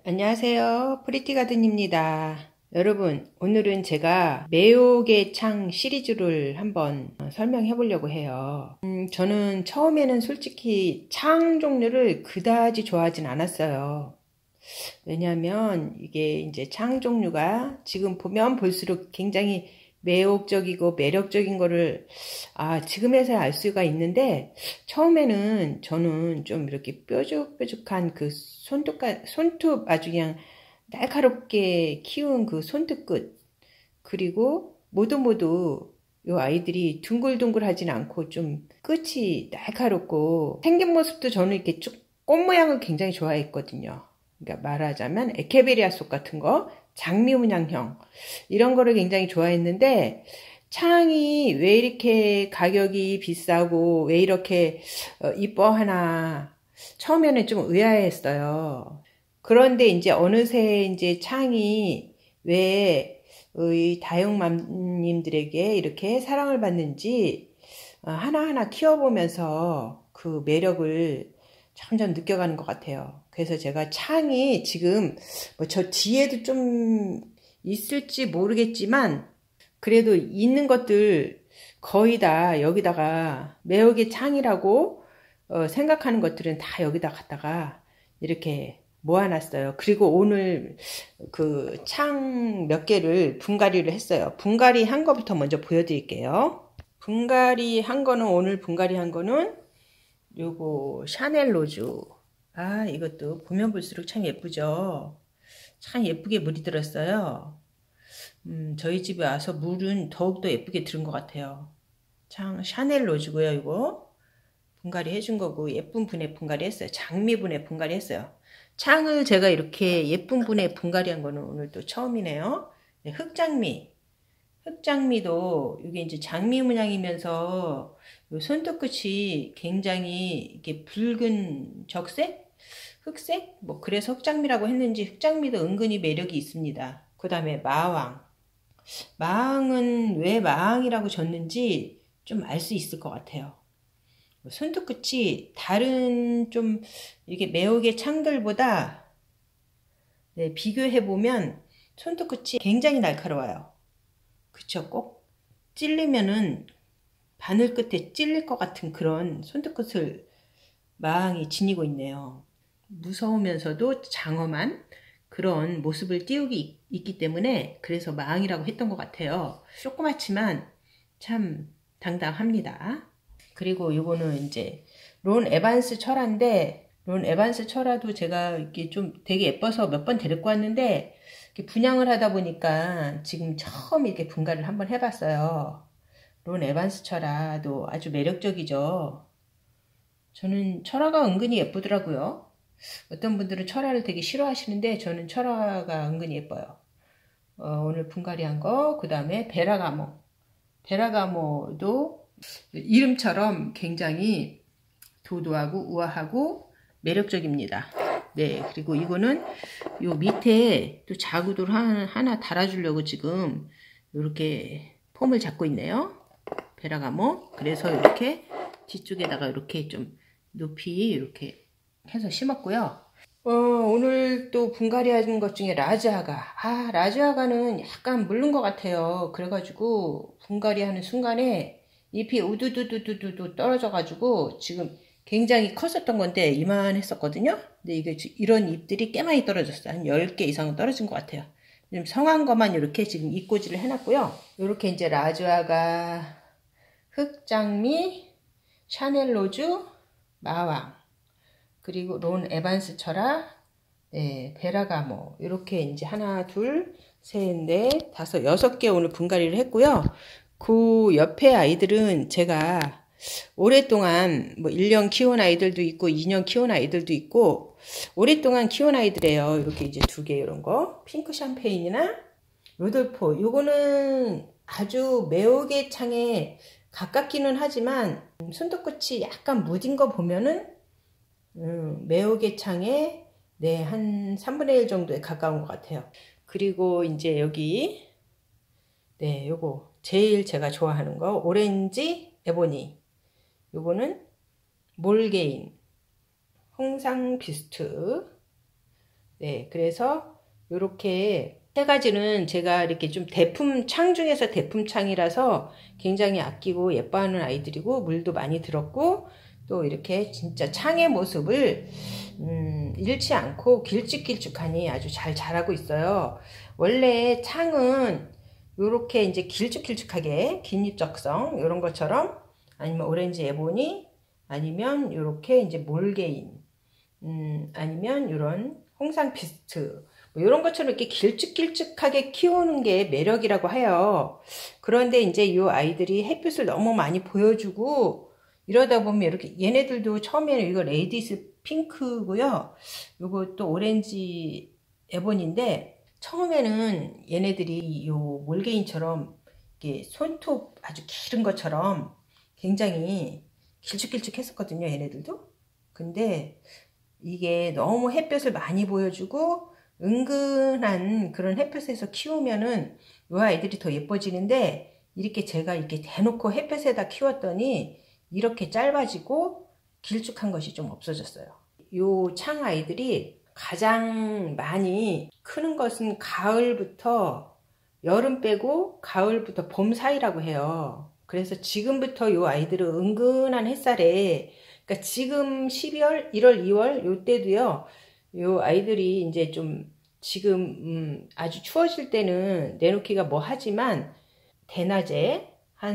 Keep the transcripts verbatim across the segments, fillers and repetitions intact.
안녕하세요. 프리티가든입니다. 여러분, 오늘은 제가 매혹의 창 시리즈를 한번 설명해 보려고 해요. 음, 저는 처음에는 솔직히 창 종류를 그다지 좋아하진 않았어요. 왜냐하면 이게 이제 창 종류가 지금 보면 볼수록 굉장히 매혹적이고 매력적인 거를 아 지금에서야 알 수가 있는데, 처음에는 저는 좀 이렇게 뾰족뾰족한 그 손톱 손톱 아주 그냥 날카롭게 키운 그 손톱 끝, 그리고 모두 모두 요 아이들이 둥글둥글하진 않고 좀 끝이 날카롭고 생긴 모습도 저는 이렇게 쭉 꽃 모양을 굉장히 좋아했거든요. 그러니까 말하자면 에케베리아 속 같은 거, 장미 문양형 이런 거를 굉장히 좋아했는데, 창이 왜 이렇게 가격이 비싸고 왜 이렇게 어, 이뻐하나 처음에는 좀 의아했어요. 그런데 이제 어느새 이제 창이 왜 이 다육맘님들에게 이렇게 사랑을 받는지 어, 하나하나 키워보면서 그 매력을 점점 느껴가는 것 같아요. 그래서 제가 창이 지금 뭐 저 뒤에도 좀 있을지 모르겠지만, 그래도 있는 것들 거의 다 여기다가 매혹의 창이라고 어, 생각하는 것들은 다 여기다 갖다가 이렇게 모아놨어요. 그리고 오늘 그 창 몇 개를 분갈이를 했어요. 분갈이 한 거부터 먼저 보여드릴게요. 분갈이 한 거는 오늘 분갈이 한 거는 요거 샤넬 로즈. 아, 이것도 보면 볼수록 참 예쁘죠. 참 예쁘게 물이 들었어요. 음, 저희 집에 와서 물은 더욱더 예쁘게 들은 것 같아요. 참 샤넬 로즈고요. 이거 분갈이 해준 거고, 예쁜 분에 분갈이 했어요. 장미 분에 분갈이 했어요. 창을 제가 이렇게 예쁜 분에 분갈이 한 거는 오늘 또 처음이네요. 네, 흑장미. 흑장미도 이게 이제 장미 문양이면서 요 손톱 끝이 굉장히 이게 붉은 적색? 흑색? 뭐 그래서 흑장미라고 했는지 흑장미도 은근히 매력이 있습니다. 그 다음에 마왕. 마왕은 왜 마왕이라고 졌는지 좀 알 수 있을 것 같아요. 손톱 끝이 다른 좀 이렇게 매혹의 창들보다 네, 비교해보면 손톱 끝이 굉장히 날카로워요. 그쵸? 꼭 찔리면은 바늘 끝에 찔릴 것 같은 그런 손톱 끝을 마왕이 지니고 있네요. 무서우면서도 장엄한 그런 모습을 띄우기 있기 때문에 그래서 마왕이라고 했던 것 같아요. 조그맣지만 참 당당합니다. 그리고 요거는 이제 론 에반스 철화인데, 론 에반스 철화도 제가 이게 좀 되게 예뻐서 몇 번 데리고 왔는데, 이렇게 분양을 하다 보니까 지금 처음 이렇게 분갈이를 한번 해봤어요. 론 에반스 철화도 아주 매력적이죠. 저는 철화가 은근히 예쁘더라고요. 어떤 분들은 철화를 되게 싫어하시는데 저는 철화가 은근히 예뻐요. 어, 오늘 분갈이 한 거, 그 다음에 베라가모. 베라가모도 이름처럼 굉장히 도도하고 우아하고 매력적입니다. 네, 그리고 이거는 요 밑에 또 자구들 하나, 하나 달아주려고 지금 이렇게 폼을 잡고 있네요. 베라가모. 그래서 이렇게 뒤쪽에다가 이렇게 좀 높이 이렇게 해서 심었고요. 어, 오늘 또 분갈이 하는 것 중에 라즈아가. 아, 라즈아가는 약간 물른 것 같아요. 그래가지고 분갈이 하는 순간에 잎이 우두두두두두 떨어져가지고 지금 굉장히 컸었던 건데 이만했었거든요. 근데 이게 이런 잎들이 꽤 많이 떨어졌어요. 한 열 개 이상은 떨어진 것 같아요. 지금 성한 것만 이렇게 지금 잎꽂이를 해놨고요. 이렇게 이제 라즈아가, 흑장미, 샤넬 로즈, 마왕, 그리고 론 에반스 철화, 네, 베라가모, 이렇게 이제 하나, 둘, 셋, 넷, 다섯, 여섯 개 오늘 분갈이를 했고요. 그 옆에 아이들은 제가 오랫동안 뭐 일 년 키운 아이들도 있고 이 년 키운 아이들도 있고 오랫동안 키운 아이들이에요. 이렇게 이제 두 개 이런 거, 핑크 샴페인이나 루돌포. 요거는 아주 매혹의 창에 가깝기는 하지만 손톱 끝이 약간 무딘 거 보면은 음, 매혹의 창에 네, 한 삼분의 일 정도에 가까운 것 같아요. 그리고 이제 여기 네, 요거 제일 제가 좋아하는 거 오렌지 에보니. 요거는 몰게인, 홍상 비스트. 네, 그래서 요렇게 세 가지는 제가 이렇게 좀 대품 창 중에서 대품 창이라서 굉장히 아끼고 예뻐하는 아이들이고, 물도 많이 들었고, 또 이렇게 진짜 창의 모습을 음, 잃지 않고 길쭉길쭉하니 아주 잘 자라고 있어요. 원래 창은 요렇게 이제 길쭉길쭉하게 긴 잎적성 이런 것처럼, 아니면 오렌지 에보니, 아니면 요렇게 이제 몰개인, 음, 아니면 이런 홍상 피스트, 뭐 이런 것처럼 이렇게 길쭉길쭉하게 키우는 게 매력이라고 해요. 그런데 이제 이 아이들이 햇빛을 너무 많이 보여주고 이러다 보면 이렇게, 얘네들도 처음에는 이거 레이디스 핑크고요. 요거 또 오렌지 에본인데, 처음에는 얘네들이 요 몰개인처럼 이렇게 손톱 아주 길은 것처럼 굉장히 길쭉길쭉 했었거든요, 얘네들도. 근데 이게 너무 햇볕을 많이 보여주고 은근한 그런 햇볕에서 키우면은 이 아이들이 더 예뻐지는데, 이렇게 제가 이렇게 대놓고 햇볕에다 키웠더니 이렇게 짧아지고 길쭉한 것이 좀 없어졌어요. 요 창 아이들이 가장 많이 크는 것은 가을부터, 여름 빼고 가을부터 봄 사이라고 해요. 그래서 지금부터 요 아이들은 은근한 햇살에, 그러니까 지금 십이월, 일월, 이월 요때도요, 요 아이들이 이제 좀 지금 음 아주 추워질 때는 내놓기가 뭐 하지만, 대낮에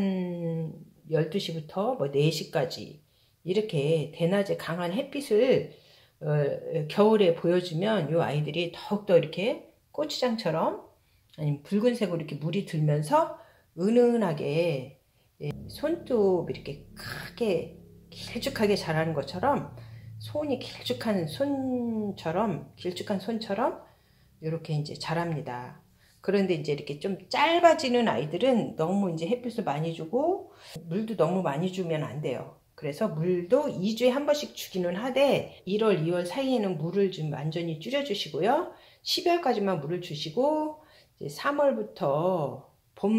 한 열두 시부터 뭐 네 시까지 이렇게 대낮에 강한 햇빛을 어, 겨울에 보여주면 요 아이들이 더욱더 이렇게 고추장처럼, 아니면 붉은색으로 이렇게 물이 들면서 은은하게, 예, 손톱 이렇게 크게 길쭉하게 자라는 것처럼, 손이 길쭉한 손처럼, 길쭉한 손처럼 이렇게 이제 자랍니다. 그런데 이제 이렇게 좀 짧아지는 아이들은 너무 이제 햇빛을 많이 주고 물도 너무 많이 주면 안 돼요. 그래서 물도 이 주에 한 번씩 주기는 하되, 일월, 이월 사이에는 물을 좀 완전히 줄여주시고요. 십이월까지만 물을 주시고, 이제 삼월부터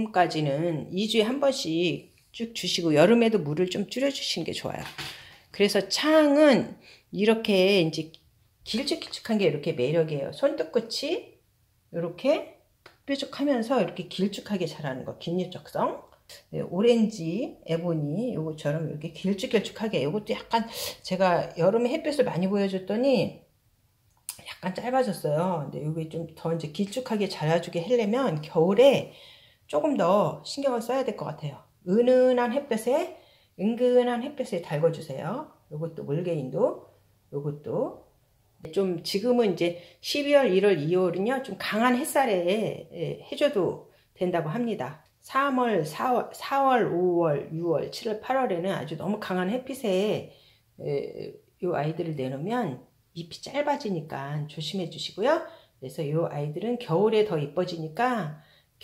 봄까지는 이 주에 한 번씩 쭉 주시고, 여름에도 물을 좀 줄여주시는 게 좋아요. 그래서 창은 이렇게 이제 길쭉길쭉한 게 이렇게 매력이에요. 손톱 끝이 이렇게 뾰족하면서 이렇게 길쭉하게 자라는 거, 긴 잎적성. 네, 오렌지 에보니 요것처럼 이렇게 길쭉길쭉하게, 요것도 약간 제가 여름에 햇빛을 많이 보여줬더니 약간 짧아졌어요. 근데 요게 좀 더 이제 길쭉하게 자라주게 하려면 겨울에 조금 더 신경을 써야 될 것 같아요. 은은한 햇볕에, 은근한 햇볕에 달궈주세요. 요것도 몰개인도, 요것도 좀, 지금은 이제 십이월, 일월, 이월은요 좀 강한 요 해줘도 된다고 합니다. 삼월, 사월, 사월, 오월, 유월, 칠월, 팔월에는 아주 너무 강한 햇빛에 이 아이들을 내놓으면 잎이 짧아지니까 조심해 주시고요. 그래서 이 아이들은 겨울에 더 이뻐지니까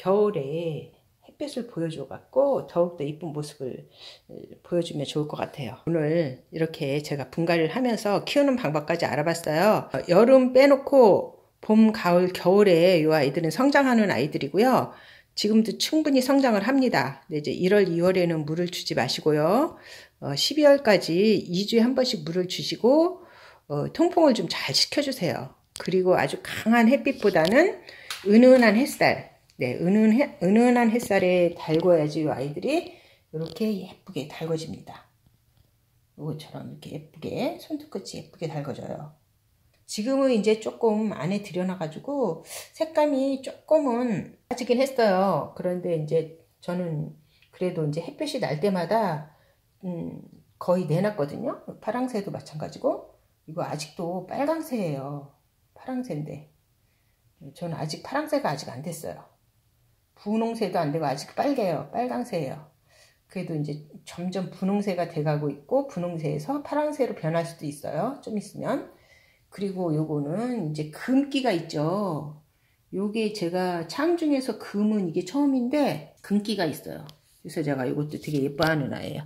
겨울에 햇빛을 보여줘 갖고 더욱더 이쁜 모습을 보여주면 좋을 것 같아요. 오늘 이렇게 제가 분갈이를 하면서 키우는 방법까지 알아봤어요. 여름 빼놓고 봄, 가을, 겨울에 이 아이들은 성장하는 아이들이고요. 지금도 충분히 성장을 합니다. 근데 이제 일월, 이월에는 물을 주지 마시고요. 어, 십이월까지 이 주에 한 번씩 물을 주시고 어, 통풍을 좀 잘 시켜주세요. 그리고 아주 강한 햇빛보다는 은은한 햇살, 네, 은은, 은은한 햇살에 달궈야지 이 아이들이 이렇게 예쁘게 달궈집니다. 이것처럼 이렇게 예쁘게, 손톱끝이 예쁘게 달궈져요. 지금은 이제 조금 안에 들여놔가지고 색감이 조금은 빠지긴 했어요. 그런데 이제 저는 그래도 이제 햇볕이 날 때마다 음, 거의 내놨거든요. 파랑새도 마찬가지고, 이거 아직도 빨강새예요. 파랑새인데 저는 아직 파랑새가 아직 안 됐어요. 분홍새도 안 되고 아직 빨개요. 빨강새예요. 그래도 이제 점점 분홍새가 돼가고 있고, 분홍새에서 파랑새로 변할 수도 있어요. 좀 있으면. 그리고 요거는 이제 금기가 있죠. 요게 제가 창 중에서 금은 이게 처음인데 금기가 있어요. 그래서 제가 이것도 되게 예뻐하는 아이예요.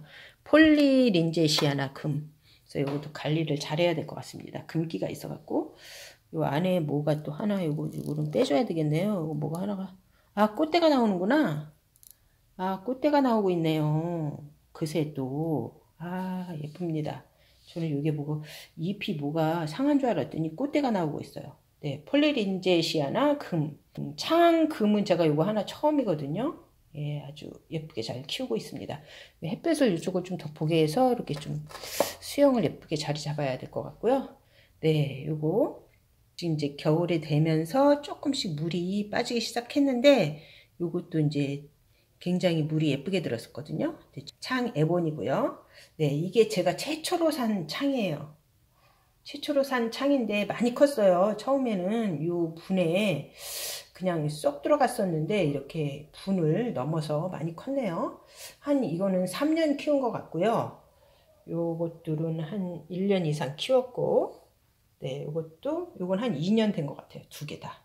폴리린제시아나 금. 그래서 이것도 관리를 잘해야 될 것 같습니다. 금기가 있어갖고. 요 안에 뭐가 또 하나, 요거, 요거는 빼줘야 되겠네요. 요거 뭐가 하나가. 아, 꽃대가 나오는구나. 아, 꽃대가 나오고 있네요. 그새 또. 아, 예쁩니다. 저는 이게 뭐고, 잎이 뭐가 상한 줄 알았더니 꽃대가 나오고 있어요. 네, 폴리린제시아나 금. 창금은 제가 이거 하나 처음이거든요. 예, 아주 예쁘게 잘 키우고 있습니다. 햇볕을 이쪽을 좀 더 보게 해서 이렇게 좀 수영을 예쁘게 자리 잡아야 될 것 같고요. 네, 요거 지금 이제 겨울에 되면서 조금씩 물이 빠지기 시작했는데 요것도 이제 굉장히 물이 예쁘게 들었었거든요. 창 에본이고요. 네, 이게 제가 최초로 산 창이에요. 최초로 산 창인데 많이 컸어요. 처음에는 요 분에 그냥 쏙 들어갔었는데 이렇게 분을 넘어서 많이 컸네요. 한 이거는 삼 년 키운 것 같고요. 요것들은 한 일 년 이상 키웠고, 네, 요것도 요건 한 이 년 된 것 같아요. 두 개 다.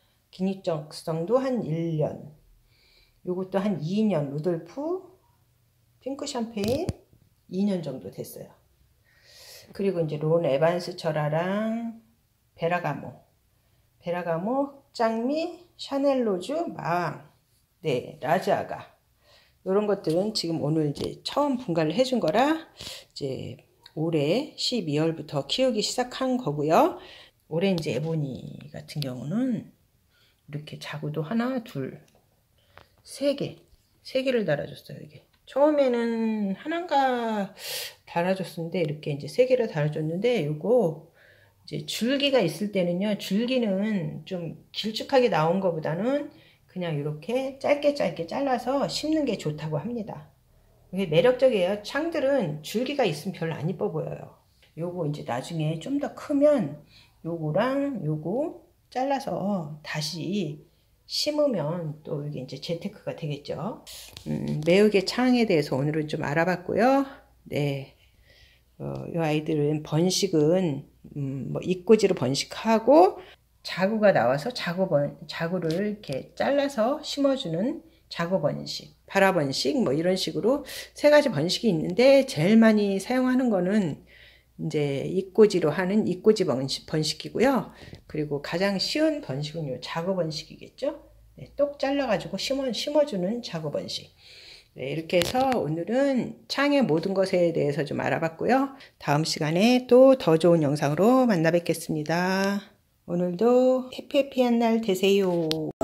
기립적성도 한 일 년. 요것도 한 이 년. 루돌프 핑크 샴페인 이 년 정도 됐어요. 그리고 이제 론 에반스 철화랑 베라가모, 베라가모, 짱미, 샤넬 로즈, 마왕, 네, 라즈아가 이런 것들은 지금 오늘 이제 처음 분갈이를 해준 거라 이제 올해 십이 월부터 키우기 시작한 거고요. 올해 이제 에보니 같은 경우는 이렇게 자구도 하나, 둘, 세 개, 세 개를 달아줬어요. 이게 처음에는 하나인가 달아줬었는데 이렇게 이제 세 개를 달아줬는데 요거 이제 줄기가 있을 때는요, 줄기는 좀 길쭉하게 나온 것보다는 그냥 이렇게 짧게 짧게 잘라서 심는 게 좋다고 합니다. 이게 매력적이에요. 창들은 줄기가 있으면 별로 안 이뻐 보여요. 요거 이제 나중에 좀 더 크면 요거랑 요거 잘라서 다시 심으면 또 이게 이제 재테크가 되겠죠. 음, 매혹의 창에 대해서 오늘은 좀 알아봤고요. 네, 어, 이 아이들은 번식은 음, 뭐 이꼬지로 번식하고 자구가 나와서 자구 번 자구를 이렇게 잘라서 심어주는 자구 번식, 발화 번식 뭐 이런 식으로 세 가지 번식이 있는데 제일 많이 사용하는 거는 이제 이꼬지로 하는 이꼬지 번식, 번식이고요. 그리고 가장 쉬운 번식은 요 자구 번식이겠죠. 네, 똑 잘라가지고 심어, 심어주는 자구 번식. 네, 이렇게 해서 오늘은 창의 모든 것에 대해서 좀 알아봤고요. 다음 시간에 또 더 좋은 영상으로 만나 뵙겠습니다. 오늘도 해피해피한 날 되세요.